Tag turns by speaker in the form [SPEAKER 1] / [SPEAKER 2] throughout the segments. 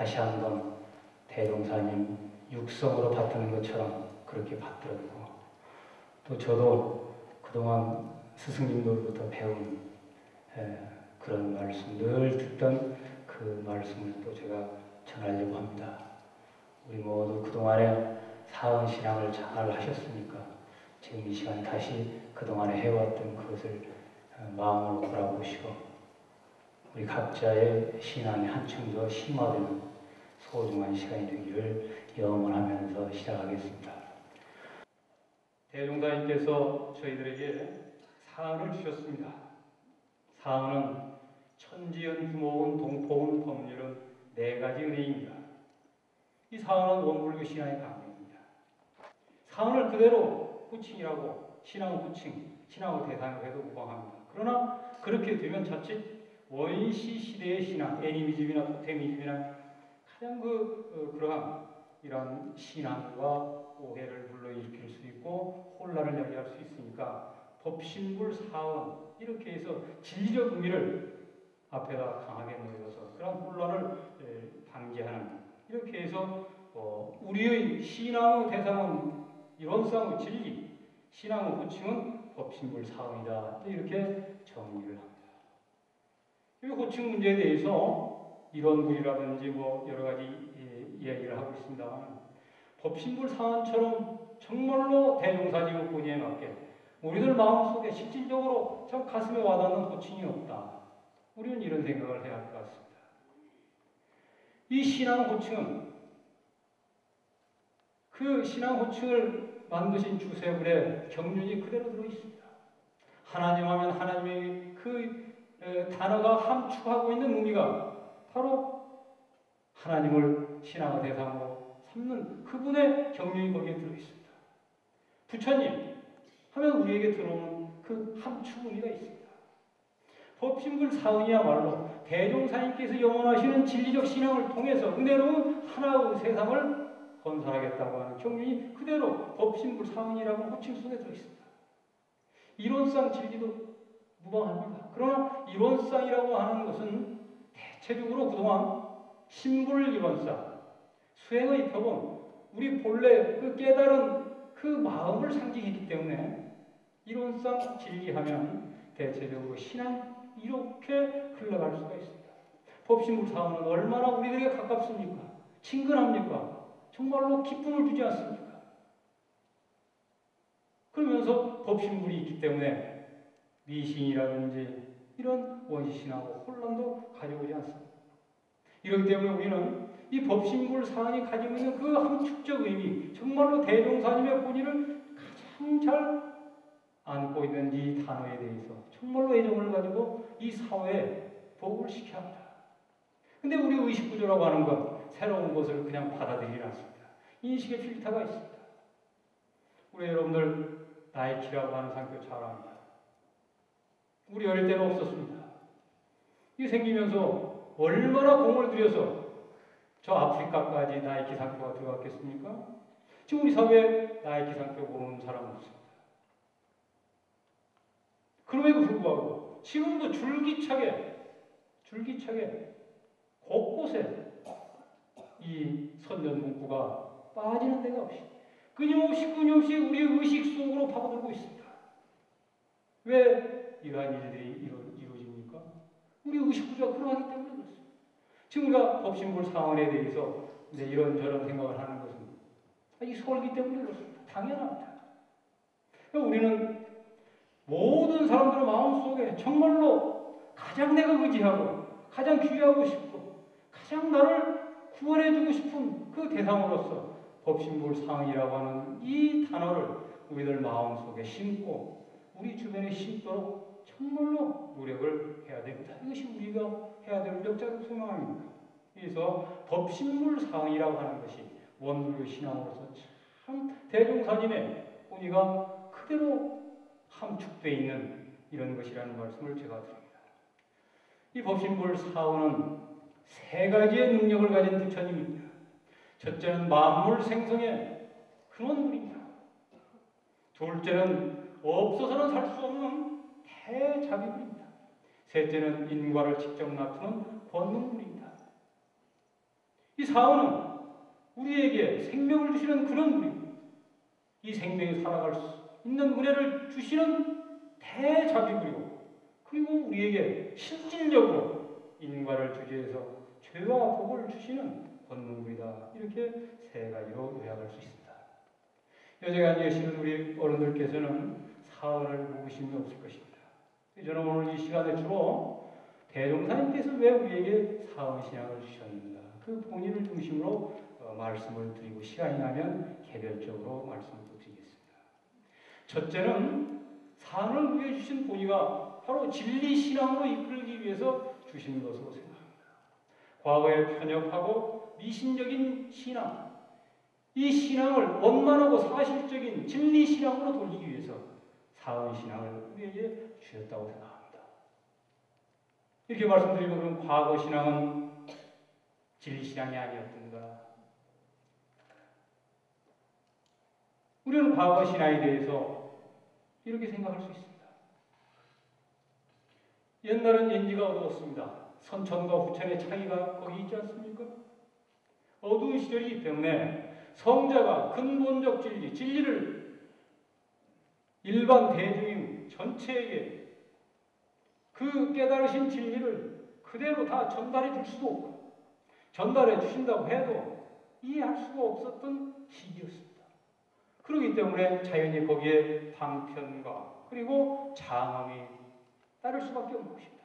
[SPEAKER 1] 다시 한번 대종사님 육성으로 받드는 것처럼 그렇게 받들었고, 또 저도 그동안 스승님들부터 배운 그런 말씀, 늘 듣던 그 말씀을 또 제가 전하려고 합니다. 우리 모두 그동안에 사언신앙을 잘 하셨으니까 지금 이 시간에 다시 그동안에 해왔던 그것을 마음으로 돌아보시고 우리 각자의 신앙이 한층 더 심화되는 소중한 시간이 되기를 염원하면서 시작하겠습니다. 대종사님께서 저희들에게 사언을 주셨습니다. 사언은 천지연, 규모운, 동포운, 법률은 4가지 은혜입니다. 이 사언은 원불교 신앙의 강령입니다. 사언을 그대로 후칭이라고, 신앙은 후칭, 신앙을 대상으로 해도 무방합니다. 그러나 그렇게 되면 자칫 원시 시대의 신앙, 애니미즘이나 토테미즘이나 가장 그러한 이런 신앙과 오해를 불러일으킬 수 있고 혼란을 야기할 수 있으니까 법신불 사언 이렇게 해서 진리적 의미를 앞에다 강하게 넣어서 그런 혼란을 방지하는, 이렇게 해서 우리의 신앙의 대상은 이론상의 진리, 신앙의 호칭은 법신불 사언이다, 이렇게 정리를 합니다. 이 호칭 문제에 대해서 이론불이라든지 여러 가지 이야기를 하고 있습니다만, 법신불 사언처럼 정말로 대종사님의 본의에 맞게 우리들 마음속에 실질적으로 참 가슴에 와닿는 호칭이 없다. 우리는 이런 생각을 해야 할 것 같습니다. 이 신앙 호칭은 그 신앙 호칭을 만드신 주세불에 경륜이 그대로 들어있습니다. 하나님 하면 하나님의 그 단어가 함축하고 있는 의미가 바로 하나님을 신앙의 대상으로 삼는 그분의 경륜이 거기에 들어있습니다. 부처님 하면 우리에게 들어오는 그 함축 의미가 있습니다. 법신불 사언이야말로 대종사님께서 영원하시는 진리적 신앙을 통해서 은혜로운 하나의 세상을 건설하겠다고 하는 경륜이 그대로 법신불 사언이라고 호칭 속에 들어있습니다. 이론상 진리도 무방합니다. 그러나 이론상이라고 하는 것은 대체적으로 그동안 신불 이론상, 수행의 표본, 우리 본래 그 깨달은 그 마음을 상징했기 때문에 이론상 진리하면 대체적으로 신앙 이렇게 흘러갈 수가 있습니다. 법신불 사언은 얼마나 우리들에게 가깝습니까? 친근합니까? 정말로 기쁨을 주지 않습니까? 그러면서 법신불이 있기 때문에 미신이라든지 이런 원시신하고 혼란도 가져오지 않습니다. 이렇기 때문에 우리는 이 법신불 사언이 가지고 있는 그 함축적 의미, 정말로 대종사님의 본의를 가장 잘 안고 있는 이 단어에 대해서 정말로 애정을 가지고 이 사회에 보급을 시켜야 합니다. 근데 우리 의식구조라고 하는 건 새로운 것을 그냥 받아들이지 않습니다. 인식의 필터가 있습니다. 우리 여러분들 나이키라고 하는 상표 잘 압니다. 우리 어릴 때는 없었습니다. 이게 생기면서 얼마나 공을 들여서 저 아프리카까지 나이키 상표가 들어갔겠습니까? 지금 우리 사회에 나이키 상표 모르는 사람은 없습니다. 그럼에도 불구하고 지금도 줄기차게 곳곳에 이 선전 문구가 빠지는 데가 없이 끊임없이 우리의 의식 속으로 파고들고 있습니다. 왜 이러한 일들이 이루어집니까? 우리 의식구조가 그러하기 때문에 그렇습니다. 지금 우리가 법신불 사언에 대해서 이런저런 생각을 하는 것은 이 설기 때문에 그렇습니다. 당연합니다. 그러니까 우리는 모든 사람들의 마음속에 정말로 가장 내가 의지하고 가장 귀하고 싶고 가장 나를 구원해주고 싶은 그 대상으로서 법신불 사언이라고 하는 이 단어를 우리들 마음속에 심고 우리 주변에 심도록 정말로 노력을 해야 됩니다. 이것이 우리가 해야 될 역사적 소망입니다. 그래서 법신불 사언이라고 하는 것이 원불교 신앙으로서 참 대종사님의 본의가 그대로 함축되어 있는 이런 것이라는 말씀을 제가 드립니다. 이 법신불 사언은 3가지의 능력을 가진 부처님입니다. 첫째는 만물 생성의 근원물입니다. 둘째는 없어서는 살 수 없는 대자비물입니다. 셋째는 인과를 직접 나타내는 권능물입니다. 이 사원은 우리에게 생명을 주시는 그런 분이고, 이 생명이 살아갈 수 있는 은혜를 주시는 대자비구리고, 그리고 우리에게 실질적으로 인과를 주제해서 죄와 복을 주시는 권능구이다. 이렇게 세 가지로 요약할 수 있습니다. 여전히 계시는 우리 어른들께서는 사언을 묵으심이 없을 것입니다. 저는 오늘 이 시간에 주로 대종사님께서 왜 우리에게 사언신앙을 주셨는가, 그 본의를 중심으로 말씀을 드리고, 시간이 나면 개별적으로 말씀을 드리겠습니다. 첫째는 사언을 우리에게 주신 본의가 바로 진리신앙으로 이끌기 위해서 주신 것으로 생각합니다. 과거에 편협하고 미신적인 신앙, 이 신앙을 원만하고 사실적인 진리신앙으로 돌리기 위해서 사언신앙을 우리에게 주셨다고 생각합니다. 이렇게 말씀드리면, 그럼 과거 신앙은 진리신앙이 아니었던가? 우리는 과거 신앙에 대해서 이렇게 생각할 수 있습니다. 옛날은 인지가 어두웠습니다. 선천과 후천의 차이가 거기 있지 않습니까? 어두운 시절이기 때문에 성자가 근본적 진리를 일반 대중인 전체에게 그 깨달으신 진리를 그대로 다 전달해 줄 수도 없고, 전달해 주신다고 해도 이해할 수가 없었던 시기였습니다. 그렇기 때문에 자연히 거기에 방편과 그리고 장엄이 따를 수밖에 없는 것입니다.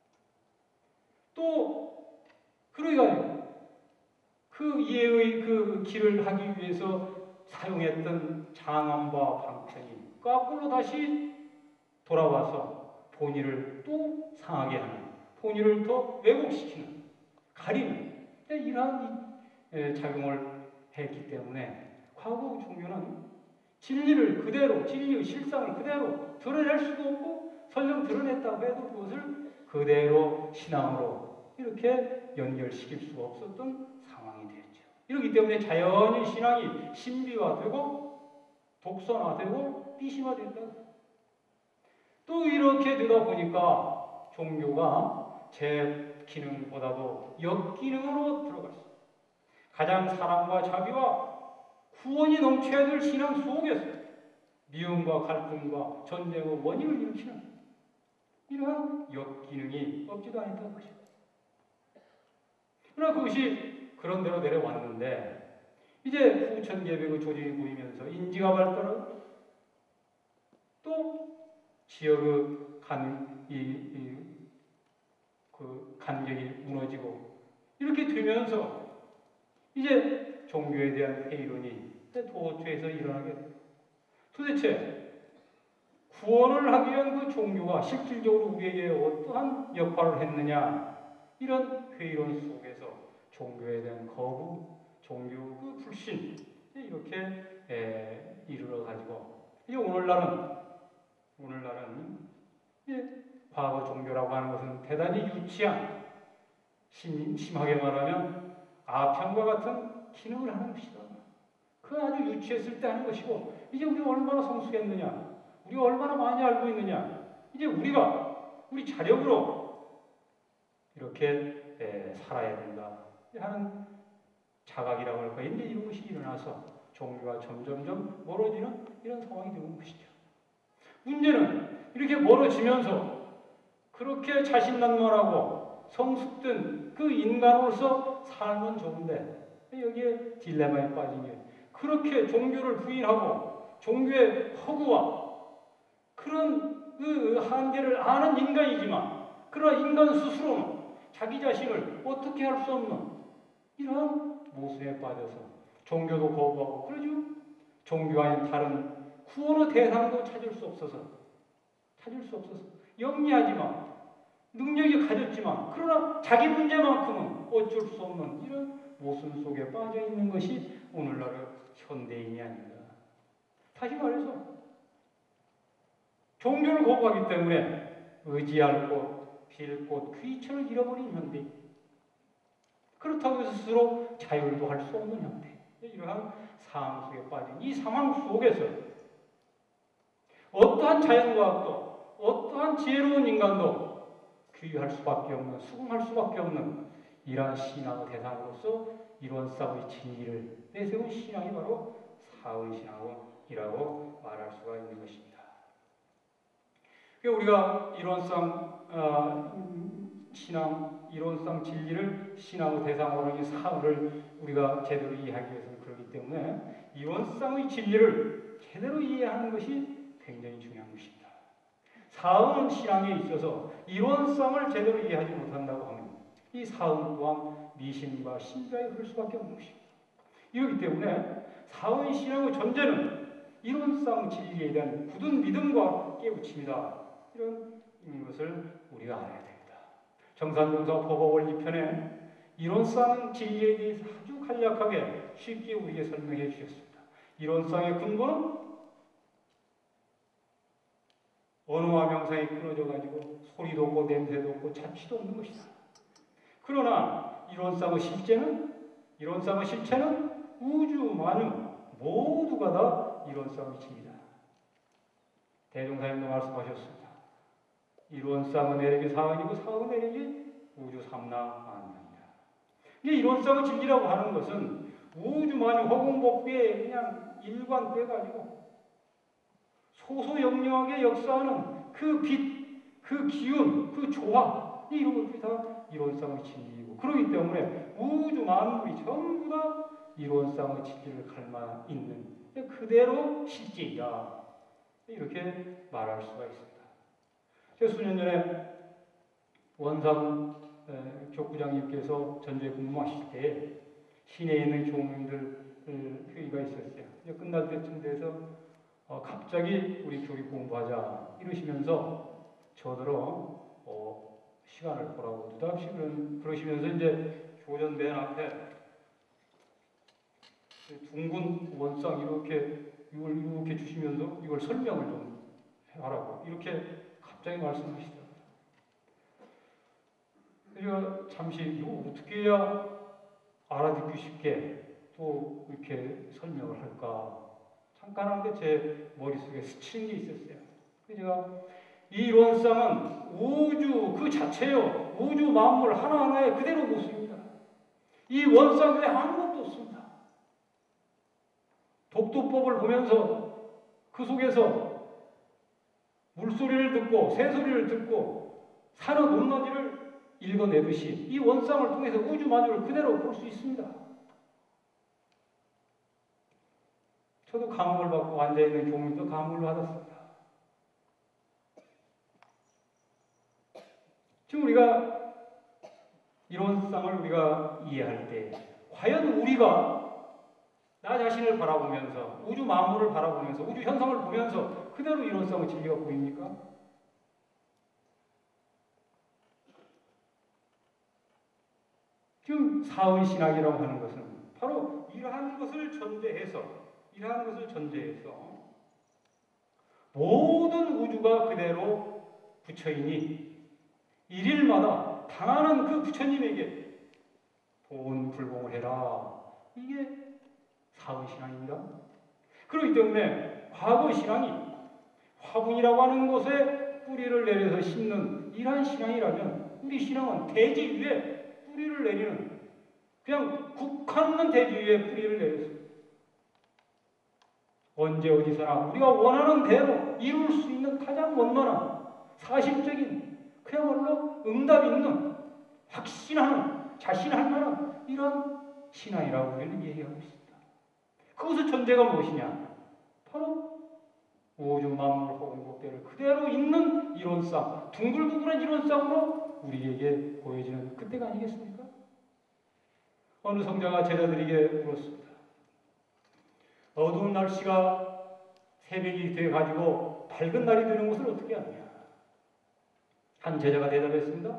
[SPEAKER 1] 또 그러니까요, 그 이해의 그 길을 하기 위해서 사용했던 장엄과 방편이 거꾸로 다시 돌아와서 본의를 또 상하게 하는, 본의를 더 왜곡시키는, 가리는 이러한 작용을 했기 때문에 과거 종교는 진리를 그대로, 진리의 실상을 그대로 드러낼 수도 없고, 설령 드러냈다고 해도 그것을 그대로 신앙으로 이렇게 연결시킬 수가 없었던 상황이 되었죠. 이렇기 때문에 자연히 신앙이 신비화되고 독선화되고 비심화된다. 또 이렇게 되다 보니까 종교가 제 기능보다도 역기능으로 들어갔어요. 가장 사랑과 자비와 구원이 넘쳐야 될 신앙 속에서 미움과 갈등과 전쟁의 원인을 일으키는 이러한 역기능이 없지도 않았던 것입니다. 그러나 그것이 그런 대로 내려왔는데, 이제 후천개벽의 조직이 보이면서 인지가 발달하고 또 지역의 간격이 무너지고 이렇게 되면서 이제 종교에 대한 회의론이 도처에서 일어나게 됩니다. 도대체 구원을 하기 위한 그 종교가 실질적으로 우리에게 어떠한 역할을 했느냐, 이런 회의론 속에서 종교에 대한 거부, 종교 그 불신, 이렇게 이르러가지고 이제 오늘날은 과거 종교라고 하는 것은 대단히 유치한, 심하게 말하면 아편과 같은 기능을 하는 것이다. 그 아주 유치했을 때 하는 것이고, 이제 우리가 얼마나 성숙했느냐, 우리가 얼마나 많이 알고 있느냐, 이제 우리 자력으로 이렇게 살아야 된다 하는 자각이라고 할까, 이제 이런 것이 일어나서 종교가 점점점 멀어지는 이런 상황이 되는 것이죠. 문제는 이렇게 멀어지면서 그렇게 자신만만하고 성숙된 그 인간으로서 살면 좋은데, 여기에 딜레마에 빠진 게, 그렇게 종교를 부인하고 종교의 허구와 그런 그 한계를 아는 인간이지만, 그러나 인간 스스로는 자기 자신을 어떻게 할 수 없는 이러한 모순에 빠져서 종교도 거부하고, 그러죠. 종교 아닌 다른 구원의 대상도 찾을 수 없어서 영리하지만 능력이 가졌지만, 그러나 자기 문제만큼은 어쩔 수 없는 이런 모순 속에 빠져 있는 것이 오늘날의 현대인이 아닌가. 다시 말해서 종교를 거부하기 때문에 의지할 곳, 빌 곳, 귀천을 잃어버린 현대인. 그렇다고 해서 스스로 자율도 할 수 없는 현대. 이러한 상황 속에 빠진 이 상황 속에서 어떠한 자연과학도, 어떠한 지혜로운 인간도 귀할 수밖에 없는, 수긍할 수밖에 없는 이러한 신앙의 대상으로서 이론상의 진리를 내세운 신앙이 바로 사원신앙이라고 말할 수가 있는 것입니다. 우리가 이론상 신앙, 이론상 진리를 신앙의 대상으로 하는 사원을 우리가 제대로 이해하기 위해서는 그렇기 때문에 이론상의 진리를 제대로 이해하는 것이 굉장히 중요한 것입니다. 사원은 신앙에 있어서 이론상을 제대로 이해하지 못한다고 하면 이 사원 또한 미신과 신자에 흐를 수밖에 없는 것입니다. 이렇기 때문에 사원 신앙의 전제는 이론상 진리에 대한 굳은 믿음과 깨우침이다. 이런 것을 우리가 알아야 됩니다. 정산동사 법어원리편에 이론상 진리에 대해서 아주 간략하게 쉽게 우리에게 설명해 주셨습니다. 이론상의 근본은 언어와 명상이 끊어져 가지고 소리도 없고 냄새도 없고 자취도 없는 것이다. 그러나 이론상의 실체는 우주 만유 모두가 다 이론상의 진리다. 대종사님도 말씀하셨습니다. 이론상은 내력이 사원이고 사원은 내력이 우주 삼라만상이다. 이론상의 진리라고 하는 것은 우주 만유 허공법계에 그냥 일관돼가지고 소소영령하게 역사하는 그 빛, 그 기운, 그 조화 이런 것들이 다 이론상의 진리이고 그렇기 때문에 우주 만물이 전부 다 이론상의 진리를 갈마 있는 그대로 실제이다. 이렇게 말할 수가 있습니다. 제가 수년 전에 원삼 교구장님께서 전주에 근무하실 때 시내에 있는 교무님들 회의가 있었어요. 끝날 때쯤 돼서 갑자기 우리 교리 공부하자 이러시면서 저더러 시간을 보라고 느닷없이 그러시면서 이제 교전 맨 앞에 둥근 원상 이렇게 주시면서 이걸 설명을 좀 하라고 이렇게 갑자기 말씀하시더라고요. 그래서 잠시 이거 어떻게 해야 알아듣기 쉽게 또 이렇게 설명을 할까 잠깐 하는데 제 머릿속에 스치는 게 있었어요. 그래서 제가 이 이론상은 우주 그 자체요. 우주 만물 하나하나의 그대로 모습입니다. 이 원상 외에 아무것도 없습니다. 독도법을 보면서 그 속에서 물소리를 듣고 새소리를 듣고 산의 높낮이를 읽어내듯이 이 원상을 통해서 우주 만유를 그대로 볼 수 있습니다. 저도 감흥을 받고 앉아있는 교무님도 감흥을 받았습니다. 지금 우리가 이론상을 우리가 이해할 때 과연 우리가 나 자신을 바라보면서 우주 만물을 바라보면서 우주 현상을 보면서 그대로 이론상의 진리가 보입니까? 지금 사원신학이라고 하는 것은 바로 이러한 것을 전제해서 모든 우주가 그대로 부처이니 일일마다 당하는 그 부처님에게 도운불공을 해라. 이게 사원신앙입니다. 그렇기 때문에 과거신앙이 화분이라고 하는 곳에 뿌리를 내려서 심는 이러한 신앙이라면 우리 신앙은 대지 위에 뿌리를 내리는 그냥 국한있는 대지 위에 뿌리를 내렸습니다. 언제 어디서나 우리가 원하는 대로 이룰 수 있는 가장 원만한 사실적인 그야말로 응답 있는 확신하는 자신할 만한 이런 신앙이라고 우리는 얘기하고 있습니다. 그것의 전제가 무엇이냐? 바로 우주 만물 허공법계를 그대로 있는 이론상, 둥글둥글한 이론상으로 우리에게 보여지는 그때가 아니겠습니까? 어느 성자가 제자들에게 물었습니다. 어두운 날씨가 새벽이 돼가지고 밝은 날이 되는 것을 어떻게 아느냐? 한 제자가 대답했습니다.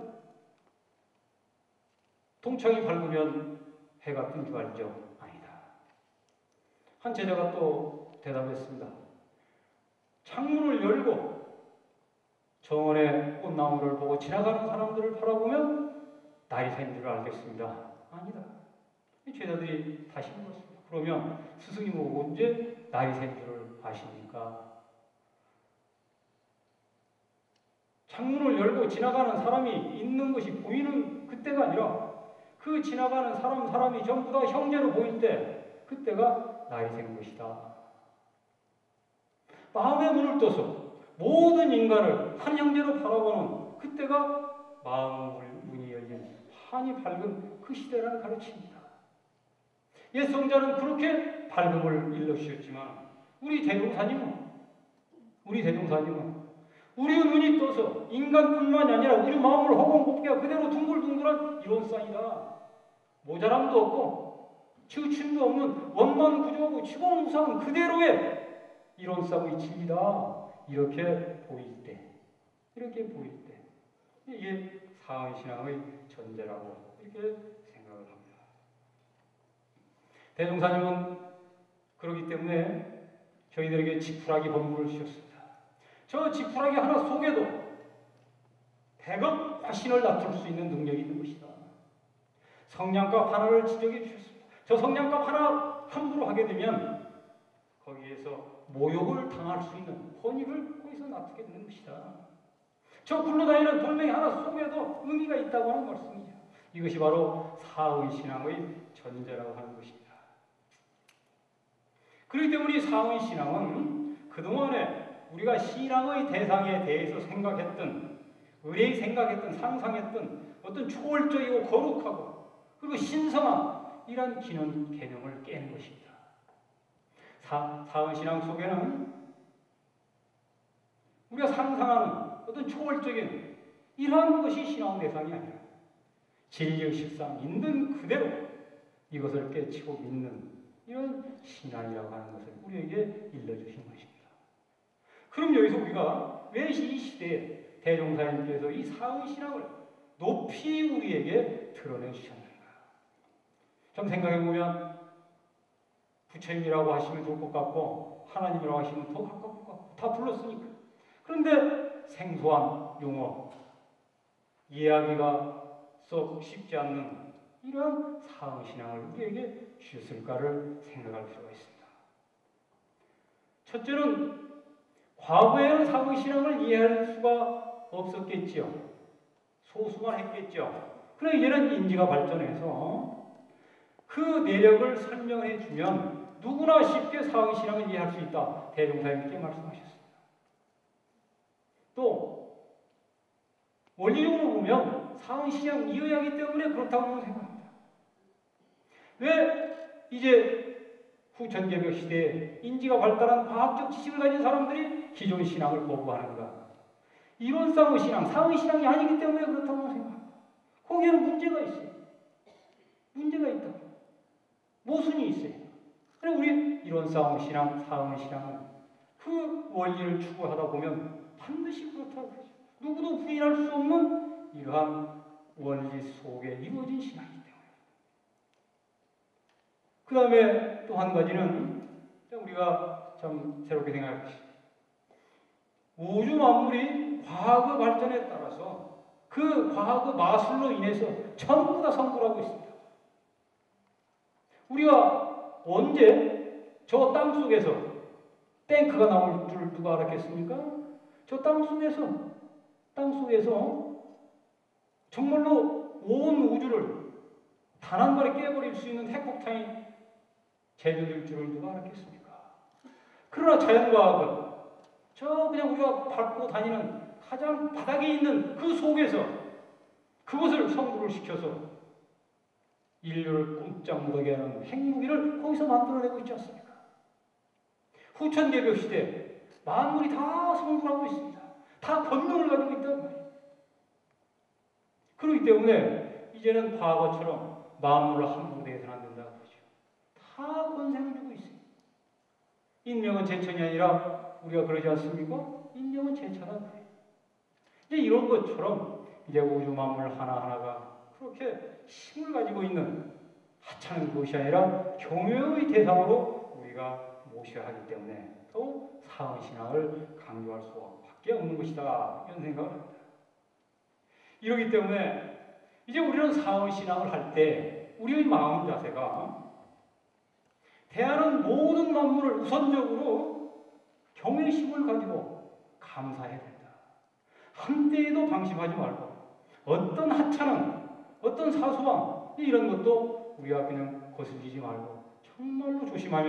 [SPEAKER 1] 동창이 밝으면 해가 뜬 줄 알죠? 아니다. 한 제자가 또 대답했습니다. 창문을 열고 정원의 꽃나무를 보고 지나가는 사람들을 바라보면 날이 샌 줄 알겠습니다. 아니다. 제자들이 다시 물었습니다. 그러면 스승님 언제 날이 샌 줄을 아십니까? 창문을 열고 지나가는 사람이 있는 것이 보이는 그때가 아니라 그 지나가는 사람이 전부 다 형제로 보일 때 그때가 날이 생 것이다. 마음의 문을 떠서 모든 인간을 한 형제로 바라보는 그때가 마음의 문이 열린 환히 밝은 그 시대라는 가르침입니다. 옛 성자는 그렇게 밝음을 일러주셨지만 우리 대종사님은 우리의 눈이 떠서 인간뿐만이 아니라 우리 마음을 허공곱게 그대로 둥글둥글한 이론상이다. 모자람도 없고 치우침도 없는 원만 구조하고 치고무상한 그대로의 이론상의 진리다. 이렇게 보일 때 이게 사원신앙의 전제라고 이렇게 생각을 합니다. 대종사님은 그렇기 때문에 저희들에게 지푸라기 법문을 주셨습니다. 저 지푸라기 하나 속에도 100억 화신을 낮출 수 있는 능력이 있는 것이다. 성냥갑 하나를 지적해 주셨습니다. 저 성냥갑 하나 함부로 하게 되면 거기에서 모욕을 당할 수 있는 혼익을 거기서 놔두게 되는 것이다. 저 굴러다니는 돌멩이 하나 속에도 의미가 있다고 하는 말씀이죠. 이것이 바로 사의신앙의 전제라고 하는 것입니다. 그렇기 때문에 사의신앙은 그동안에 우리가 신앙의 대상에 대해서 생각했던, 의뢰히 생각했던, 상상했던 어떤 초월적이고 거룩하고 그리고 신성한 이런 개념을 깨는 것입니다. 사의신앙 속에는 우리가 상상하는 어떤 초월적인 이러한 것이 신앙 대상이 아니라 진리의 실상 있는 그대로 이것을 깨치고 믿는 이런 신앙이라고 하는 것을 우리에게 일러주신 것입니다. 그럼 여기서 우리가 왜 이 시대에 대종사님께서 이 사의신앙을 높이 우리에게 드러내 주셨는가? 좀 생각해보면 부처님이라고 하시면 좋을 것 같고 하나님이라고 하시면 더 가까울 것 같고 다 불렀으니까. 그런데 생소한 용어, 이해하기가 썩 쉽지 않는 이러한 사의신앙을 우리에게 주셨을까를 생각할 필요가 있습니다. 첫째는 과거에는 사의신앙을 이해할 수가 없었겠지요. 소수만 했겠죠. 그러나 이제는 인지가 발전해서 그 내력을 설명해 주면 누구나 쉽게 사의신앙을 이해할 수 있다. 대종사님께 말씀하셨습니다. 또 원리적으로 보면 사의신앙 이어야 하기 때문에 그렇다고 생각합니다. 왜 이제 후천개벽 시대에 인지가 발달한 과학적 지식을 가진 사람들이 기존 신앙을 거부하는가? 이론상의 신앙, 사의신앙이 아니기 때문에 그렇다고 생각합니다. 거기에는 문제가 있어요. 문제가 있다. 모순이 있어요. 그래 우리 이론상의 신앙, 사의 신앙은 그 원리를 추구하다 보면 반드시 그렇다고 그러죠. 누구도 부인할 수 없는 이러한 원리 속에 이루어진 신앙이기 때문에. 그 다음에 또 한 가지는 우리가 참 새롭게 생각할 것입니다. 우주 만물이 과학의 발전에 따라서 그 과학의 마술로 인해서 전부 다 성불하고 있습니다. 우리가 언제 저 땅속에서 탱크가 나올 줄 누가 알았겠습니까? 저 땅속에서 정말로 온 우주를 단 한 발에 깨버릴 수 있는 핵폭탄이 제조될 줄을 누가 알았겠습니까? 그러나 자연과학은 저 그냥 우리가 밟고 다니는 가장 바닥에 있는 그 속에서 그것을 성불을 시켜서 인류를 꼼짝 못하게 하는 핵무기를 거기서 만들어내고 있지 않습니까? 후천개벽 시대 만물이 다 성불하고 있습니다. 다 본능을 가지고 있다는 말이에요. 그렇기 때문에 이제는 과거처럼 만물을 함부로 대해서는 안 된다고 그러죠. 다 권세를 주고 있어요. 인명은 제천이 아니라 우리가 그러지 않습니까? 인명은 제천이라고 그래요. 이제 이런 것처럼 이제 우주 만물 하나하나가 그렇게 힘을 가지고 있는 하찮은 것이 아니라 경외의 대상으로 우리가 모셔야 하기 때문에 또 사의신앙을 강조할 수밖에 없는 것이다. 이런 생각을 합니다. 이러기 때문에 이제 우리는 사의신앙을 할 때 우리의 마음 자세가 대하는 모든 만물을 우선적으로 경외심을 가지고 감사해야 된다. 한때에도 방심하지 말고 어떤 하찮은, 어떤 사소한 이런 것도 우리가 그냥 거슬리지 말고 정말로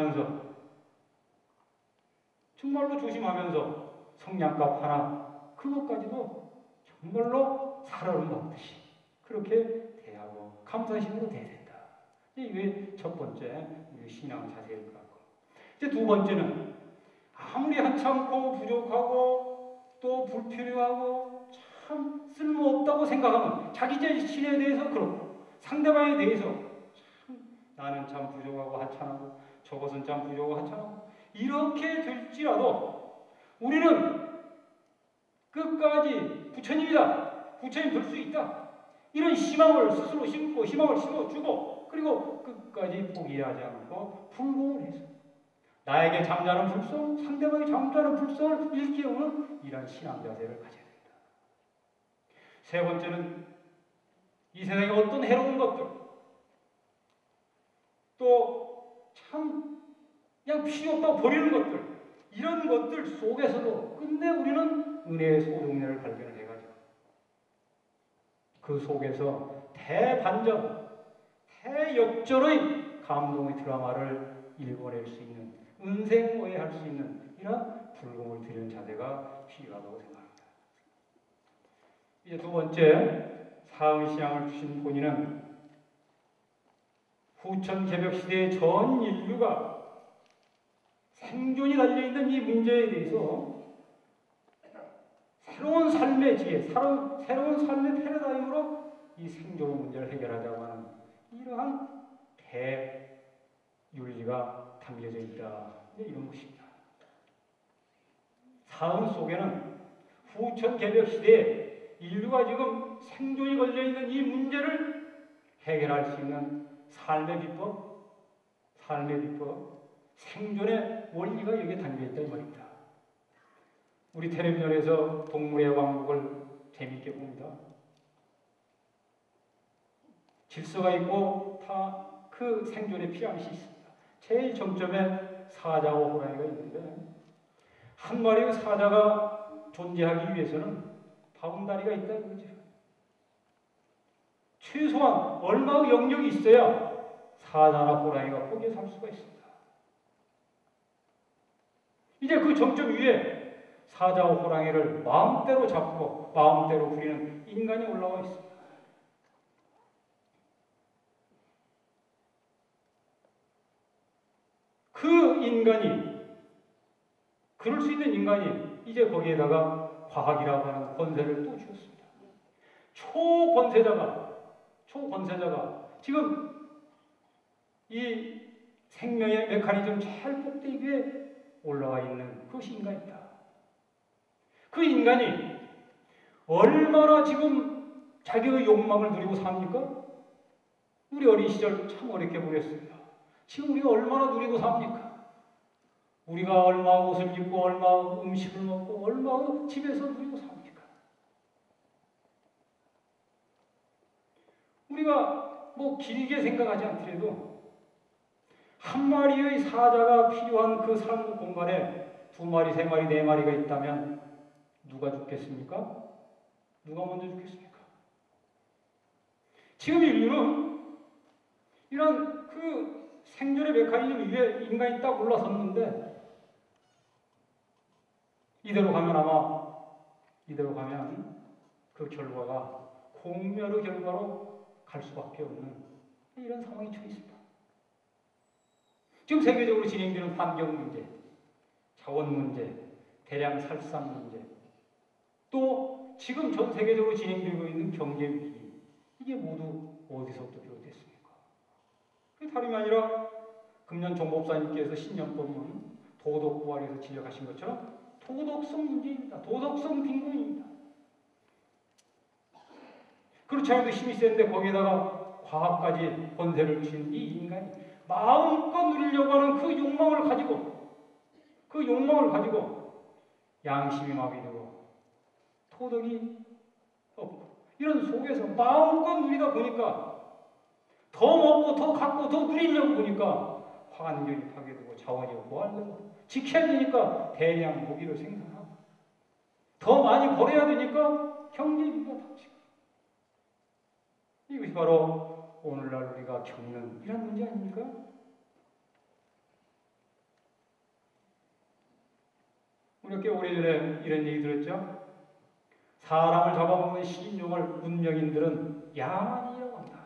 [SPEAKER 1] 조심하면서 성냥갑 하나 그것까지도 정말로 살얼음 먹듯이 그렇게 대하고 감사심으로 대해야 된다. 이게 첫 번째 우리 신앙 자세일 것 같고, 이제 두 번째는 아무리 하찮고 부족하고 또 불필요하고 참 쓸모없다고 생각하면 자기 자신에 대해서 그렇고 상대방에 대해서 참 나는 참 부족하고 하찮고 저것은 참 부족하고 하찮고 이렇게 될지라도 우리는 끝까지 부처님이다, 부처님 될 수 있다, 이런 희망을 스스로 심고 희망을 심어주고 그리고 끝까지 포기하지 않고 불공을 해서 나에게 잠자는 불성, 상대방의 잠자는 불성을 일깨우는 이런 신앙 자세를 가져야 된다. 세 번째는 이 세상에 어떤 해로운 것들, 또 참 그냥 필요 없다고 버리는 것들, 이런 것들 속에서도 끝내 우리는 은혜의 소중례를 발견을 해가지고 그 속에서 대반전, 대역전의 감동의 드라마를 읽어낼 수 있는, 은생오해할 수 있는 이런 불공을 드리는 자세가 필요하다고 생각합니다. 이제 두 번째 사의신앙을 주신 본인은 후천 개벽 시대의 전 인류가 생존이 달려있는 이 문제에 대해서 새로운 삶의 지혜, 새로운 삶의 패러다임으로 이 생존 문제를 해결하자고 하는 이러한 대윤리가 담겨져 있다. 이런 것입니다. 사은 속에는 후천 개벽 시대에 인류가 지금 생존이 걸려있는 이 문제를 해결할 수 있는 삶의 비법, 생존의 원리가 여기에 담겨있다 이 말입니다. 우리 텔레비전에서 동물의 왕국을 재미있게 봅니다. 질서가 있고 다 그 생존에 필요한 것이 있습니다. 제일 정점에 사자와 호랑이가 있는데 한 마리의 사자가 존재하기 위해서는 바운다리가 있다 이거죠. 최소한 얼마의 영역이 있어야 사자나 호랑이가 거기에 살 수가 있습니다. 이제 그 정점 위에 사자와 호랑이를 마음대로 잡고 마음대로 부리는 인간이 올라와 있습니다. 그 인간이, 그럴 수 있는 인간이 이제 거기에다가 과학이라고 하는 권세를 또 주었습니다. 초권세자가 지금 이 생명의 메커니즘 제일 꼭대기에 올라와 있는 그것이 인간이다. 그 인간이 얼마나 지금 자기의 욕망을 누리고 삽니까? 우리 어린 시절 참 어렵게 보냈습니다. 지금 우리가 얼마나 누리고 삽니까? 우리가 얼마 옷을 입고 얼마 음식을 먹고 얼마 집에서 누리고 삽니까? 우리가 뭐 길게 생각하지 않더라도 한 마리의 사자가 필요한 그 삶 공간에 두 마리, 세 마리, 네 마리가 있다면 누가 죽겠습니까? 누가 먼저 죽겠습니까? 지금 인류는 이런 그 생존의 메커니즘 위에 인간이 딱 올라섰는데 이대로 가면 그 결과가 공멸의 결과로 갈 수밖에 없는 이런 상황이 처해 있습니다. 지금 세계적으로 진행되는 환경 문제, 자원 문제, 대량 살상 문제, 또 지금 전 세계적으로 진행되고 있는 경제 위기, 이게 모두 어디서부터 비롯됐습니까? 그게 다름이 아니라 금년 종법사님께서 신년법문 도덕부활에서 지적하신 것처럼 도덕성 문제입니다. 도덕성 빈곤입니다. 그렇지 않아도 힘이 센데 거기에다가 과학까지 권세를 쥔 이 인간이 마음껏 누리려고 하는 그 욕망을 가지고 양심이 마비되고 도덕이 없고 이런 속에서 마음껏 누리다 보니까 더 먹고 더 갖고 더 누리려고 보니까 환경이 파괴되고 자원이 고갈되고 지켜야 되니까 대량 무기를 생산하고 더 많이 벌어야 되니까 경제 위기가 닥치고 이것이 바로 오늘날 우리가 겪는 이런 문제 아닙니까? 우리가 꽤 오래전에 이런 얘기 들었죠? 사람을 잡아먹는 식인종을 문명인들은 야만이라고 한다.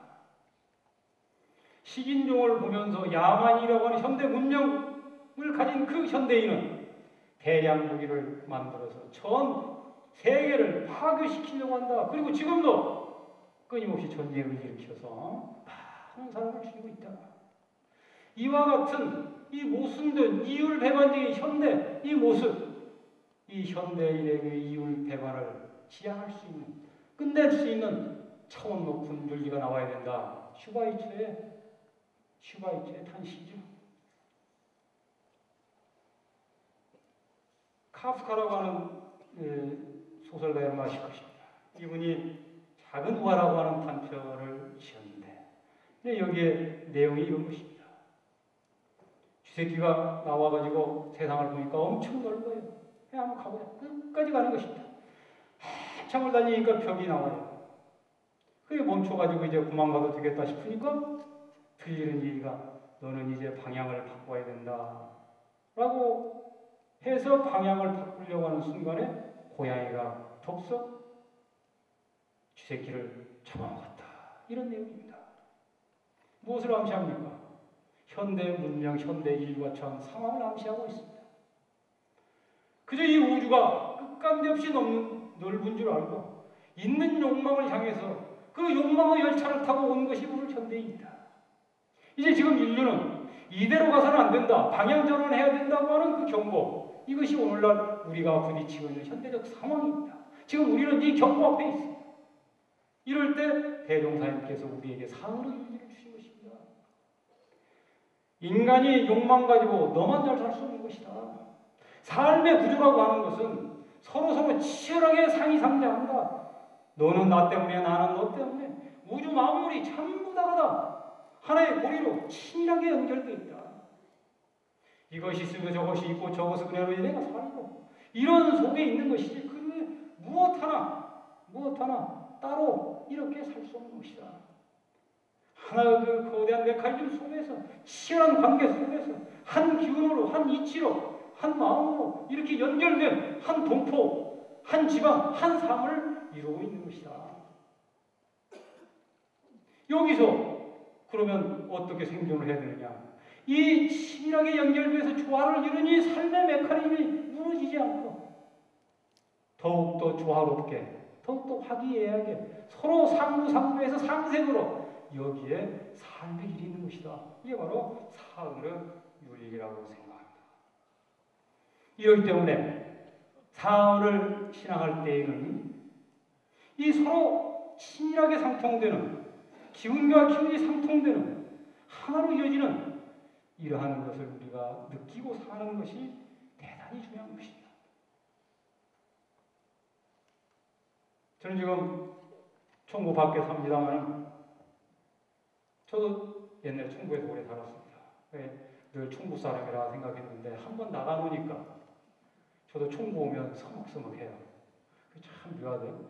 [SPEAKER 1] 식인종을 보면서 야만이라고 하는 현대 문명을 가진 그 현대인은 대량 무기를 만들어서 전 세계를 파괴시키려고 한다. 그리고 지금도 끊임없이 전쟁을 일으켜서 많은 사람을 죽이고 있다. 이와 같은 이 모순된 이율배반적인 현대 이 모습, 이 현대인에게 이율배반을 지향할 수 있는, 끝낼 수 있는 차원 높은 윤리가 나와야 된다. 슈바이처의 탄식이죠. 카프카라고 하는 소설가의 말이 것입니다. 이분이 작은 우화라고 하는 단편을 지었는데 여기에 내용이 이런 것입니다. 쥐새끼가 나와가지고 세상을 보니까 엄청 넓어요. 한번 가보자. 끝까지 가는 것입니다. 한참을 달리니까 벽이 나와요. 그게 멈춰가지고 이제 그만 가도 되겠다 싶으니까 들리는 얘기가 너는 이제 방향을 바꿔야 된다. 라고 해서 방향을 바꾸려고 하는 순간에 고양이가 덥석 쥐새끼를 잡아먹었다. 이런 내용입니다. 무엇을 암시합니까? 현대 문명, 현대 인류가 처한 상황을 암시하고 있습니다. 그저 이 우주가 끝간데없이 넓은 줄 알고 있는 욕망을 향해서 그 욕망의 열차를 타고 온 것이 오늘 현대입니다. 이제 지금 인류는 이대로 가서는 안 된다. 방향 전환해야 된다고 하는 그 경고. 이것이 오늘날 우리가 부딪히고 있는 현대적 상황입니다. 지금 우리는 이 경고 앞에 있습니다. 이럴 때 대종사님께서 우리에게 사흘의 윤리를 주신 것입니다. 인간이 욕망 가지고 너만 잘 살 수 있는 것이다. 삶의 구조라고 하는 것은 서로 치열하게 상의상대한다. 너는 나 때문에, 나는 너 때문에. 우주 만물이 전부 다르다. 하나의 고리로 친밀하게 연결되어 있다. 이것이 있으면 저것이 있고 저것을 그대로 내가 살고 이런 속에 있는 것이지 그 무엇 하나 따로 이렇게 살 수 없는 것이다. 하나의 그 거대한 메커니즘 속에서 치열한 관계 속에서 한 기운으로 한 이치로 한 마음으로 이렇게 연결된 한 동포, 한 집안, 한 삶을 이루고 있는 것이다. 여기서 그러면 어떻게 생존을 해야 되느냐? 이 친밀하게 연결돼서 조화를 이루니 삶의 메커니즘이 무너지지 않고 더욱더 조화롭게, 더욱더 화기애애하게 서로 상부상부에서 상생으로 여기에 삶의 길이 있는 것이다. 이게 바로 사흘의 윤리라고 생각합니다. 이렇기 때문에 사흘을 신앙할 때에는 이 서로 친밀하게 상통되는 기운과 기운이 상통되는 하나로 이어지는 이러한 것을 우리가 느끼고 사는 것이 대단히 중요한 것입니다. 저는 지금 총구 밖에 삽니다만 저도 옛날에 총구에서 오래 살았습니다. 늘 총구 사람이라 생각했는데 한번 나가놓으니까 저도 총구 오면 서먹서먹해요. 참 묘하대요.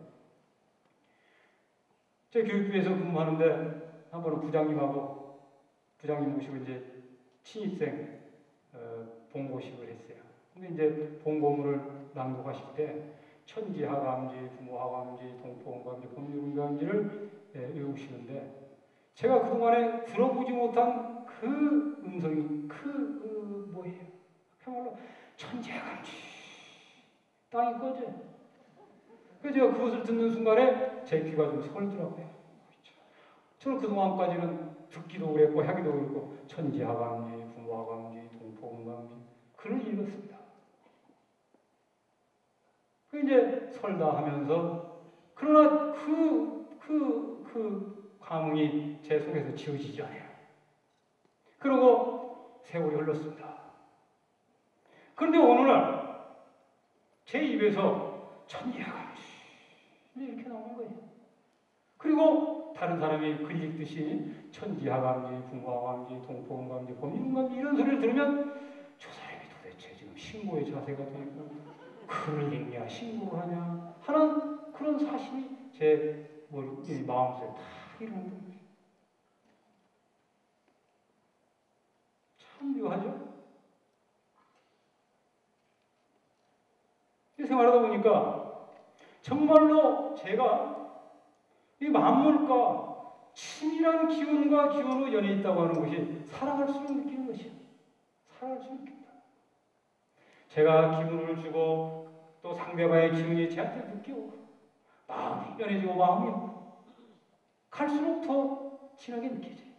[SPEAKER 1] 제 교육부에서 근무하는데 한 번은 부장님 모시고 이제 신입생 봉고식을 했어요. 근데 이제 봉고문을 낭독하실 때 천지하감지, 부모하감지, 동포하감지, 법률하감지를 외우시는데 제가 그동안에 들어보지 못한 그 음성이 뭐예요? 그야말로 천지하감지 땅이 꺼져. 그래서 제가 그것을 듣는 순간에 제 귀가 좀 설더라고요. 저는 그동안까지는 듣기도 그랬고 하기도 그랬고 천지하감지, 부모하감지, 동포하감지 글을 읽었습니다. 그 이제 설다 하면서 그러나 그 감흥이 제 속에서 지워지지 않아요. 그러고 세월이 흘렀습니다. 그런데 어느 날 제 입에서 천지하감지 이렇게 나오는 거예요. 그리고 다른 사람이 글 읽듯이 천지하감지, 부모하감지, 동포하감지, 법률하감지 이런 소리를 들으면 저 사람이 도대체 지금 신고의 자세가 되고 글을 읽냐 신고를 하냐 하는 그런 사실이 제 마음속에 다 일어나는 거예요. 참 묘하죠? 생활하다 보니까 정말로 제가 이 만물과 친밀한 기운과 기운으로 연해 있다고 하는 것이 살아갈수록 느끼는 것이에요. 살아갈수록 느낀다. 제가 기운을 주고 또 상대방의 기운이 저한테 느껴오고 마음이 연해지고 마음이 오고 갈수록 더 진하게 느껴져요.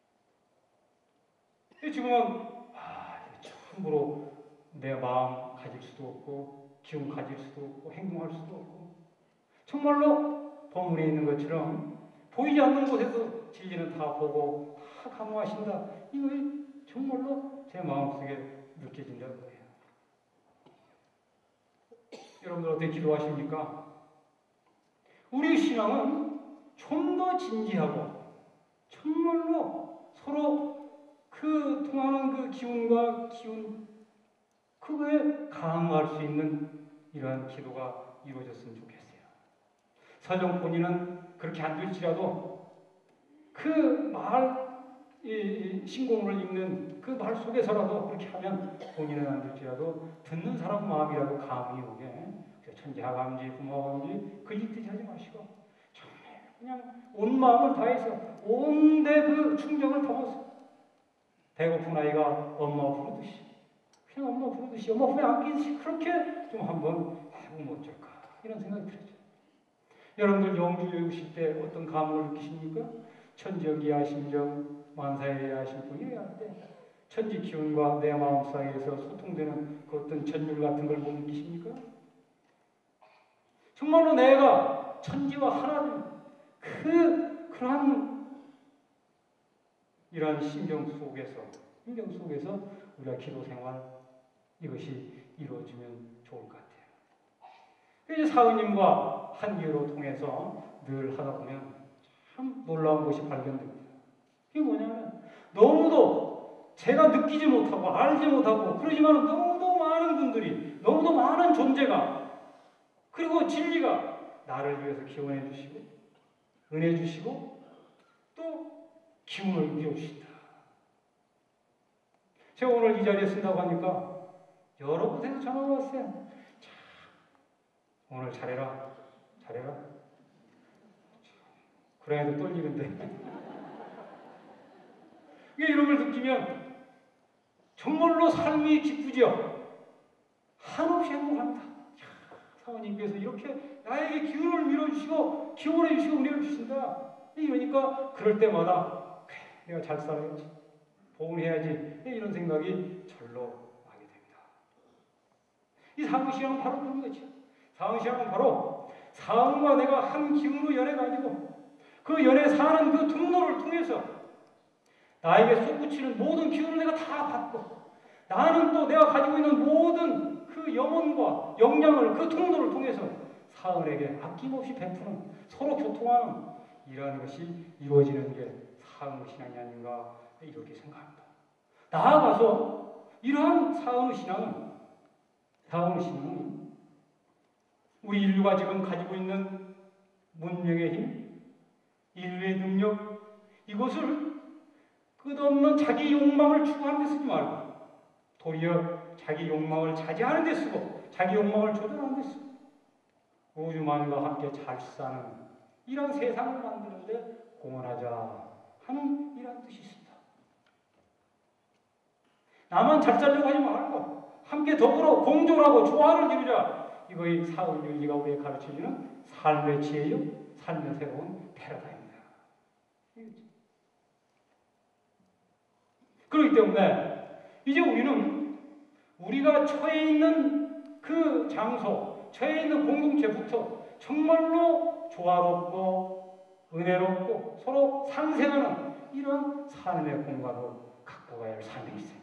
[SPEAKER 1] 지금은 참으로 내 마음 가질 수도 없고 기운 가질 수도 없고 행동할 수도 없고 정말로 본문에 있는 것처럼 보이지 않는 곳에서 진리는 다 보고 다 감화하신다. 이거 정말로 제 마음속에 느껴진다는 거예요. 여러분들 어떻게 기도하십니까? 우리 신앙은 좀 더 진지하고 정말로 서로 그 통하는 그 기운과 기운 그거에 강화할 수 있는 이러한 기도가 이루어졌으면 좋겠어요. 설령 본인은 그렇게 안 될지라도 그 말 신공을 읽는 그 말 속에서라도 그렇게 하면 본인은 안 될지라도 듣는 사람 마음이라도 감이 오게 천지하감지 부모감지 그 이 뜻 하지 마시고 정말 그냥 온 마음을 다해서 온데 그 충정을 담아서 배고픈 아이가 엄마 부르듯이 그냥 엄마 부르듯이 엄마 품에 안기듯이 그렇게 좀 한번 해보면 어쩔까 이런 생각이 들죠. 여러분들 영주 외우실 때 어떤 감흥을 느끼십니까? 천지연기야 심정 만사해야 하실 분이 할 때 천지 기운과 내 마음 사이에서 소통되는 그 어떤 전율 같은 걸 못 느끼십니까? 정말로 내가 천지와 하나님 그러한 이러한 심정 속에서 우리가 기도 생활 이것이 이루어지면 좋을 것 같아요. 이제 사은님과 한기로 통해서 늘 하다 보면 참 놀라운 것이 발견됩니다. 그게 뭐냐면 너무도 제가 느끼지 못하고 알지 못하고 그러지만 너무도 많은 분들이 너무도 많은 존재가 그리고 진리가 나를 위해서 기원해 주시고 은혜 주시고 또 기운을 이어주신다. 제가 오늘 이 자리에 쓴다고 하니까 여러 곳에서 전화가 왔어요. 자, 오늘 잘해라. 그래도 떨리는데. 이런 걸 느끼면 정말로 삶이 기쁘죠. 한없이 행복합니다. 사모님께서 이렇게 나에게 기운을 밀어주시고 기원해 주시고 은혜를 주신다. 이러니까 그럴 때마다 그래, 내가 잘 살아야지. 보응해야지. 이런 생각이 절로 나게 됩니다. 이 사무시장은 바로 그런 거죠. 사무시장은 바로 사은과 내가 한 기운으로 연해가지고 그 연해 사는 그 통로를 통해서 나에게 솟구치는 모든 기운을 내가 다 받고 나는 또 내가 가지고 있는 모든 그 영혼과 역량을 그 통로를 통해서 사은에게 아낌없이 베푸는 서로 교통하는 이러한 것이 이루어지는 게 사은신앙이 아닌가 이렇게 생각합니다. 나아가서 이러한 사은신앙은 우리 인류가 지금 가지고 있는 문명의 힘, 인류의 능력 이것을 끝없는 자기 욕망을 추구하는 데 쓰지 말고 도리어 자기 욕망을 자제하는 데 쓰고 자기 욕망을 조절하는 데 쓰고 우주 만유와 함께 잘 사는 이런 세상을 만드는 데 공헌하자 하는 이런 뜻이 있습니다. 나만 잘 살려고 하지 말고 함께 더불어 공존하고 조화를 이루자. 이거의 사은윤리가 우리에게 가르쳐주는 삶의 지혜요, 삶의 새로운 패러다임입니다. 그렇기 때문에 이제 우리는 우리가 처해 있는 그 장소, 처해 있는 공동체부터 정말로 조화롭고 은혜롭고 서로 상생하는 이런 삶의 공간을 갖고 가야 할 삶이 있어요.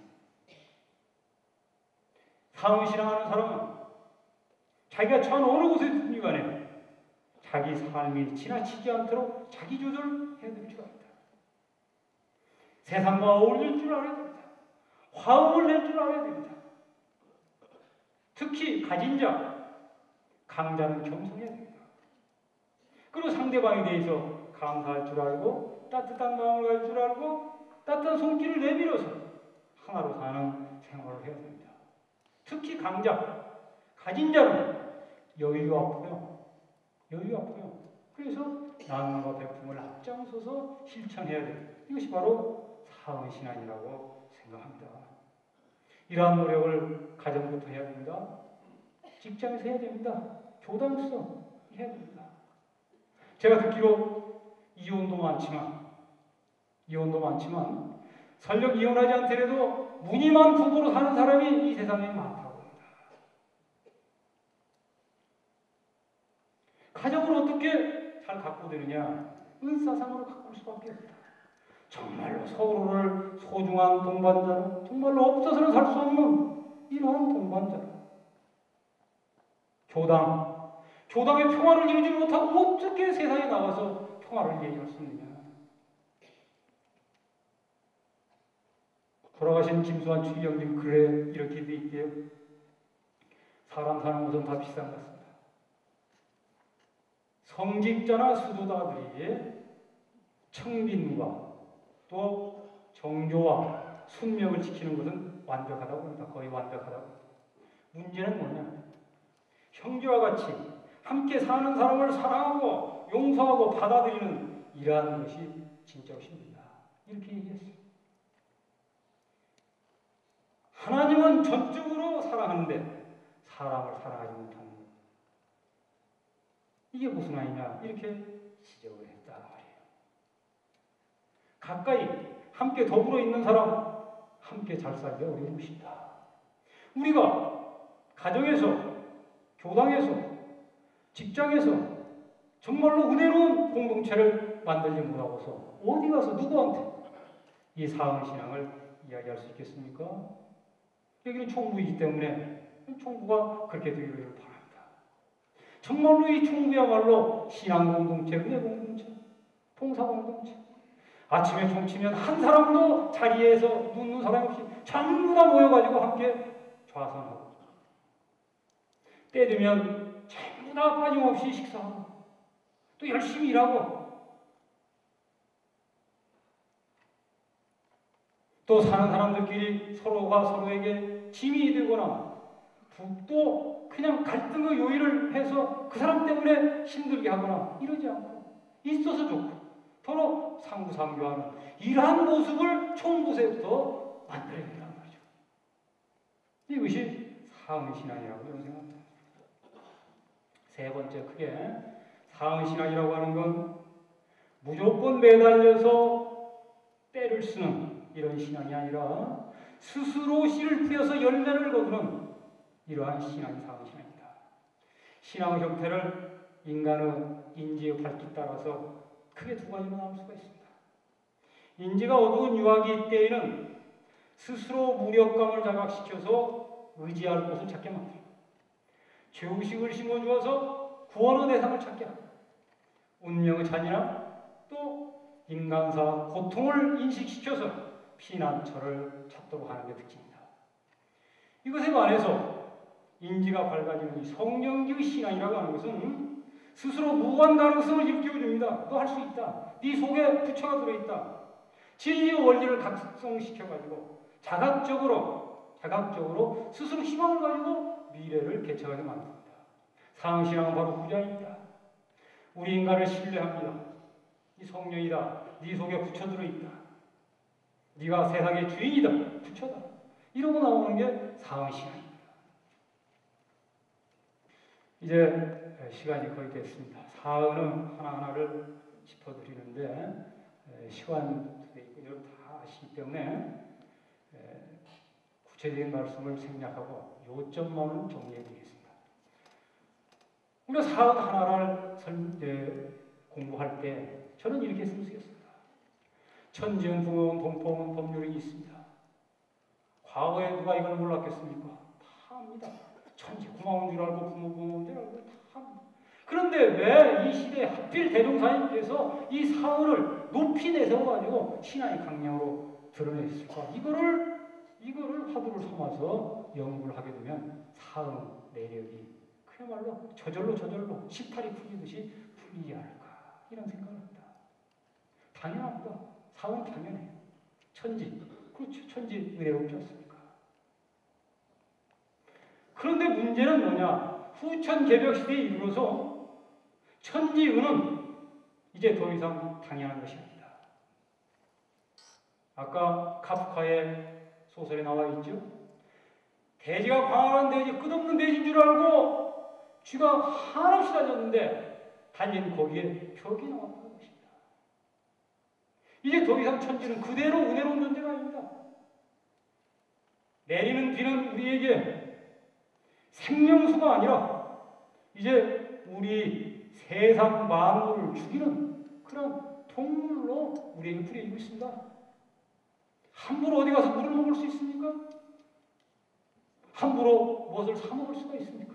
[SPEAKER 1] 사은신앙하는 사람은 자기가 처한 어느 곳에 있든 간에 자기 삶이 지나치지 않도록 자기 조절해야 될 줄 압니다. 세상과 어울릴 줄 알아야 됩니다. 화음을 낼 줄 알아야 됩니다. 특히 가진 자, 강자는 겸손해야 됩니다. 그리고 상대방에 대해서 감사할 줄 알고 따뜻한 마음을 가질 줄 알고 따뜻한 손길을 내밀어서 하나로 생활을 해야 됩니다. 특히 강자, 가진 자는 여유와 부여. 그래서 나눔과 베품을 앞장서서 실천해야 돼요. 이것이 바로 사은신앙이라고 생각합니다. 이러한 노력을 가정부터 해야 됩니다. 직장에서 해야 됩니다. 교당에서 해야 됩니다. 제가 듣기로 이혼도 많지만 설령 이혼하지 않더라도 무늬만 부부로 사는 사람이 이 세상에 많다고 합니다. 가정을 어떻게 잘 가꾸고 되느냐? 은사상으로 가꿀 수밖에 없다. 정말로 서로를 소중한 동반자로, 정말로 없어서는 살 수 없는 이러한 동반자로. 교당의 평화를 이루지 못하고 어떻게 세상에 나가서 평화를 얘기할 수 있느냐? 돌아가신 김수환 추기경님 글에 이렇게 돼 있대요. 사람 사는 것은 다 비싼 것 같습니다. 성직자나 수도자들이 청빈과 또 정조와 순명을 지키는 것은 완벽하다고 합니다. 거의 완벽하다고. 문제는 뭐냐? 형제와 같이 함께 사는 사람을 사랑하고 용서하고 받아들이는 이러한 것이 진짜 힘들다. 이렇게 얘기했어요. 하나님은 전적으로 사랑하는데 사람을 사랑하지 못하는 것. 이게 무슨 아이냐? 이렇게 지적을 했다 말이에요. 가까이 함께 더불어 있는 사람 함께 잘 살기가 어려운 것이다. 우리가 가정에서, 교당에서, 직장에서 정말로 은혜로운 공동체를 만들지 못하고서 어디 가서 누구한테 이 사은신앙을 이야기할 수 있겠습니까? 여기는 총부이기 때문에 총부가 그렇게 되기를 바랍니다. 정말로 이 총부야말로 신앙 공동체, 은혜 공동체, 봉사 공동체. 아침에 총 치면 한 사람도 자리에서 눕는 사람이 없이 전부 다 모여가지고 함께 좌선하고 때 되면 전부 다 빠짐없이 식사하고 또 열심히 일하고 또 사는 사람들끼리 서로가 서로에게 짐이 되거나 또 그냥 갈등의 요인을 해서 그 사람 때문에 힘들게 하거나 이러지 않고 있어서 좋고 서로 상부상조하는 이러한 모습을 총부세부터 만들어야 된다는 거죠. 이것이 사은신앙이라고 저는 생각합니다. 세 번째 크게 사은신앙이라고 하는 건 무조건 매달려서 때를 쓰는 이런 신앙이 아니라 스스로 씨를 뿌려서 열매를 거두는 이러한 신앙이 사은신앙입니다. 신앙의 형태를 인간의 인지의 밝기 따라서 크게 두 가지로 나눌 수가 있습니다. 인지가 어두운 유아기 때에는 스스로 무력감을 자각시켜서 의지할 곳을 찾게 만들고 죄의식을 심어주어서 구원의 대상을 찾게 하고 운명의 잔인함 또 인간사 고통을 인식시켜서 피난처를 찾도록 하는 게 특징입니다. 이것에 반해서 인지가 밝아지는 이 성령적 신앙이라고 하는 것은 스스로 무한 가능성을 일깨워줍니다. 너 할 수 있다. 네 속에 부처가 들어있다. 진리의 원리를 각성시켜가지고 자각적으로 스스로 희망을 가지고 미래를 개척하게 만듭니다. 사은신앙은 바로 부자입니다. 우리 인간을 신뢰합니다. 이 성령이다. 네 속에 부처 들어있다. 네가 세상의 주인이다. 부처다. 이러고 나오는 게 사은신앙입니다. 이제 시간이 거의 됐습니다. 사은은 하나하나를 짚어드리는데 시간도 있고 다 아시기 때문에 구체적인 말씀을 생략하고 요점만 정리해드리겠습니다. 우리가 사은 하나를 공부할 때 저는 이렇게 쓰겠습니다. 천지은 부모은 동포은 법률이 있습니다. 과거에 누가 이걸 몰랐겠습니까? 다 압니다. 천지 고마운 줄 알고 부모인 줄 알고 다 합니다. 그런데 왜 이 시대에 하필 대종사님께서 이 사은을 높이 내세워가지고 신앙의 강령으로 드러냈을까? 이거를 화두를 삼아서 연구를 하게 되면 사은 내력이 그야말로 저절로 실타리 풀리듯이 풀리지 않을까 이런 생각을 합니다. 당연합니다. 사은 당연해요. 천지, 그렇죠. 천지 은혜롭지 않습니까? 그런데 문제는 뭐냐? 후천 개벽 시대에 이르러서 천지의는 이제 더 이상 당연한 것이 아니다. 아까 카프카의 소설에 나와 있죠. 대지가 광활한 대지, 끝없는 대지인 줄 알고 쥐가 한없이 달렸는데 달린 거기에 벽이 나왔다는 것입니다. 이제 더 이상 천지는 그대로 은혜로운 존재가 아닙니다. 내리는 비는 우리에게 생명수가 아니라 이제 우리 세상 만물을 죽이는 그런 동물로 우리에게 뿌려지고 있습니다. 함부로 어디 가서 물을 먹을 수 있습니까? 함부로 무엇을 사 먹을 수가 있습니까?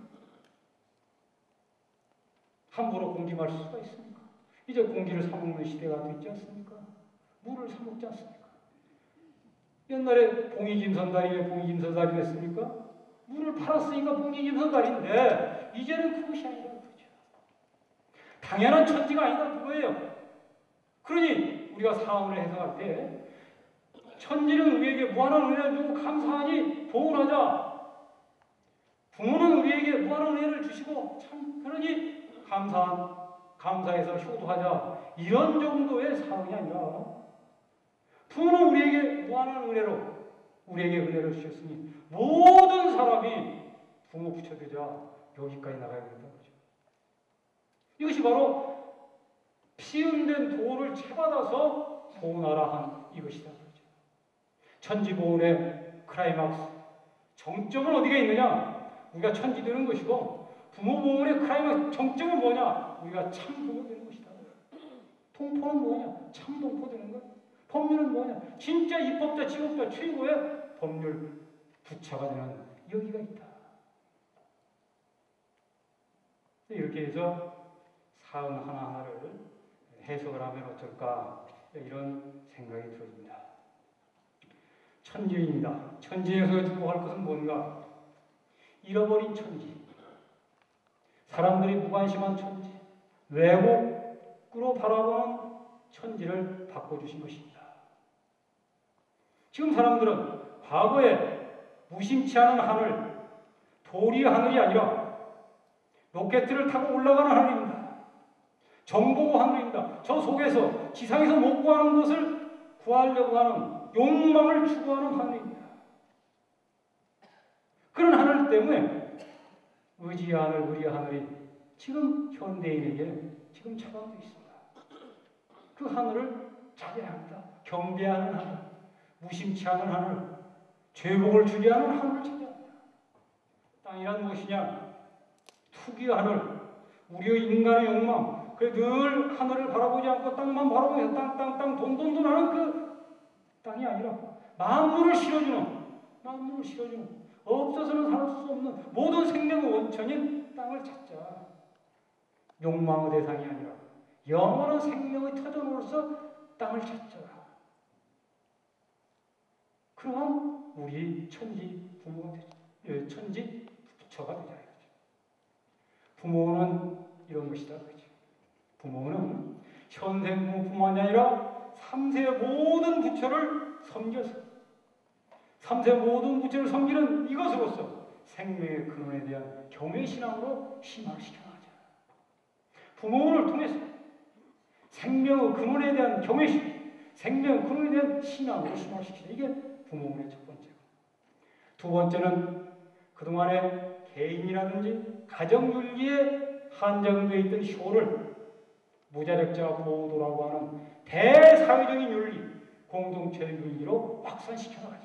[SPEAKER 1] 함부로 공기 마실 수가 있습니까? 이제 공기를 사 먹는 시대가 됐지 않습니까? 물을 사 먹지 않습니까? 옛날에 봉이김선달이 왜 봉이김선달이 됐습니까? 물을 팔았으니까 봉이김선달인데 이제는 그것이 아니라 그러죠. 당연한 천지가 아니다 그거예요. 그러니 우리가 사원을 해석할 때 천지는 우리에게 무한한 은혜를 주고 감사하니 보은하자. 부모는 우리에게 무한한 은혜를 주시고 참 그러니 감사해서 효도하자. 이런 정도의 사원이 아니라 부모는 우리에게 무한한 은혜로 우리에게 은혜를 주셨으니 모든 사람이 부모 부처되자 여기까지 나가야 된다는 거죠. 이것이 바로 피운된 도를 채받아서 보은하라 한 이것이다 그러죠. 천지보은의 크라이막스 정점은 어디가 있느냐? 우리가 천지 되는 것이고 부모보은의 크라이막스 정점은 뭐냐? 우리가 참 부모 되는 것이다. 통포는 뭐냐? 참 동포 되는 것. 법률은 뭐냐? 진짜 입법자, 지법자 최고의 법률 부처가 되는 여기가 있다. 이렇게 해서 사은 하나하나를 해석을 하면 어떨까? 이런 생각이 들어집니다. 천지입니다. 천지에서 주목할 것은 뭔가? 잃어버린 천지. 사람들이 무관심한 천지. 왜곡으로 바라보는 천지를 바꿔주신 것입니다. 지금 사람들은 과거에 무심치 않은 하늘, 도리 하늘이 아니라 로켓을 타고 올라가는 하늘입니다. 정보고 하늘입니다. 저 속에서 지상에서 못 구하는 것을 구하려고 하는 욕망을 추구하는 하늘입니다. 그런 하늘 때문에 의지의 하늘, 의리의 하늘이 지금 현대인에게 지금 차단되어 있습니다. 그 하늘을 찾아야 합니다. 경배하는 하늘, 무심치 않은 하늘, 죄복을 주게 하는 하늘을 찾아야 합니다. 땅이란 무엇이냐? 투기의 하늘, 우리의 인간의 욕망, 늘 하늘을 바라보지 않고 땅만 바라보면서 땅, 돈 하는 그 땅이 아니라 만물을 실어주는, 없어서는 살 수 없는 모든 생명의 원천인 땅을 찾자. 욕망의 대상이 아니라 영원한 생명의 터전으로서 땅을 찾자. 그러한 우리 천지 부모가 되죠. 천지 부처가 되자 이거죠. 부모는 이런 것이다 그렇죠. 부모는 현생 부모만이 아니라 삼세 모든 부처를 섬겨서 삼세 모든 부처를 섬기는 이것으로서 생명의 근원에 대한 경외신앙으로 심화시켜나가자. 부모를 통해서 생명의 근원에 대한 경외심, 생명의 근원에 대한 신앙으로 심화시키자. 이게 부모의 첫 번째고. 두 번째는 그동안에 개인이라든지 가정윤리에 한정되어 있던 효를 무자력자 보호도라고 하는 대사회적인 윤리, 공동체 윤리로 확산시켜 나가자.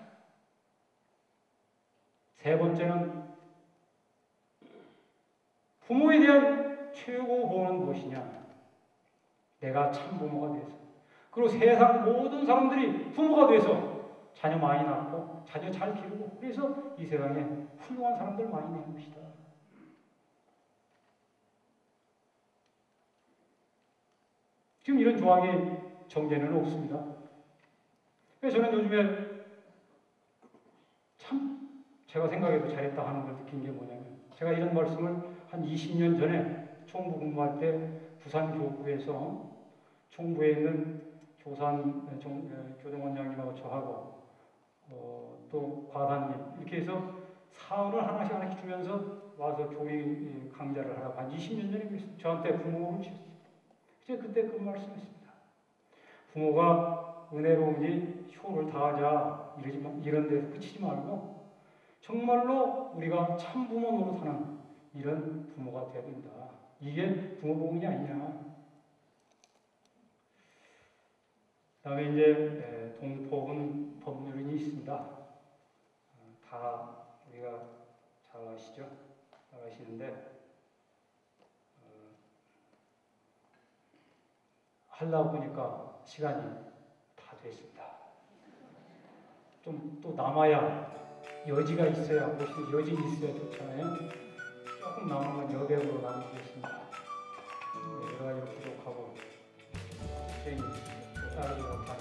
[SPEAKER 1] 세 번째는 부모에 대한 최고 보호는 무엇이냐? 내가 참 부모가 돼서, 그리고 세상 모든 사람들이 부모가 돼서 자녀 많이 낳고 자녀 잘 기르고, 그래서 이 세상에 훌륭한 사람들 많이 내는 것이다. 지금 이런 조항이 정제는 없습니다. 그래서 저는 요즘에 참 제가 생각해도 잘했다 하는 걸 느낀 게 뭐냐면, 제가 이런 말씀을 한 20년 전에 총부 근무할 때 부산 교구에서 총부에 있는 교정원장님하고 저하고 또 과사님 이렇게 해서 사원을 하나씩 하나씩 주면서 와서 교리 강좌를 하라고 한 20년 전에 그랬어요. 저한테 부모를 주셨어요. 제가 그때 그 말씀했습니다. 부모가 은혜로운지 효를 다하자 이런 데서 그치지 말고 정말로 우리가 참 부모 노릇하는 이런 부모가 되어야 된다. 이게 부모 복음이 아니냐. 그다음에 이제 동포은 법률이 있습니다. 다 우리가 잘 아시죠? 잘 아시는데 하려고 보니까 시간이 다 됐습니다. 좀 또 남아야 여지가 있어야 무엇이 여진이 있어야 좋잖아요. 조금 남은 건 여백으로 남기겠습니다. 여러 가지로 부족하고 굉장히 따르지 못하는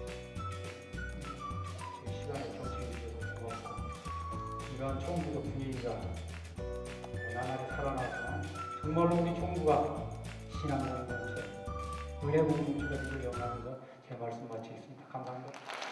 [SPEAKER 1] 제 시간에 경청해 주셔서 고맙고 이러한 총부도 분위기가 나날이 살아나서 정말로 우리 총부가 신앙 공동체 은혜 공동체가 되길 영원하면서 제 말씀 마치겠습니다. 감사합니다.